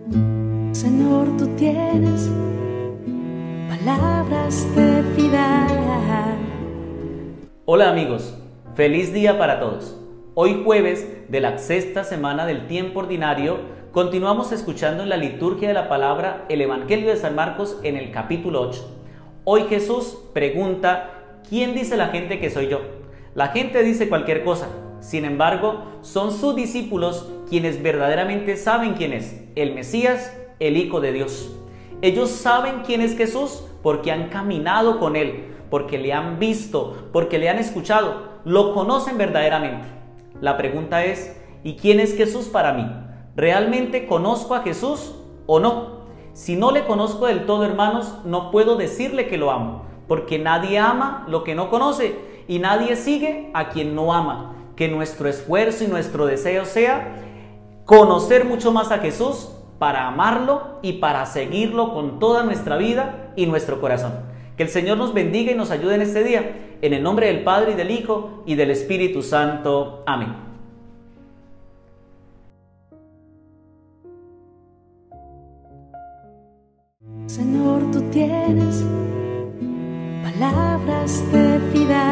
Señor, tú tienes palabras de vida. Hola amigos, feliz día para todos. Hoy jueves de la sexta semana del tiempo ordinario, continuamos escuchando en la liturgia de la palabra el Evangelio de San Marcos en el capítulo 8. Hoy Jesús pregunta, ¿quién dice la gente que soy yo? La gente dice cualquier cosa, sin embargo, son sus discípulos quienes verdaderamente saben quién es, el Mesías, el Hijo de Dios. Ellos saben quién es Jesús porque han caminado con Él, porque le han visto, porque le han escuchado, lo conocen verdaderamente. La pregunta es, ¿y quién es Jesús para mí? ¿Realmente conozco a Jesús o no? Si no le conozco del todo, hermanos, no puedo decirle que lo amo, porque nadie ama lo que no conoce y nadie sigue a quien no ama. Que nuestro esfuerzo y nuestro deseo sea conocer mucho más a Jesús para amarlo y para seguirlo con toda nuestra vida y nuestro corazón. Que el Señor nos bendiga y nos ayude en este día. En el nombre del Padre, y del Hijo, y del Espíritu Santo. Amén. Señor, tú tienes palabras de vida.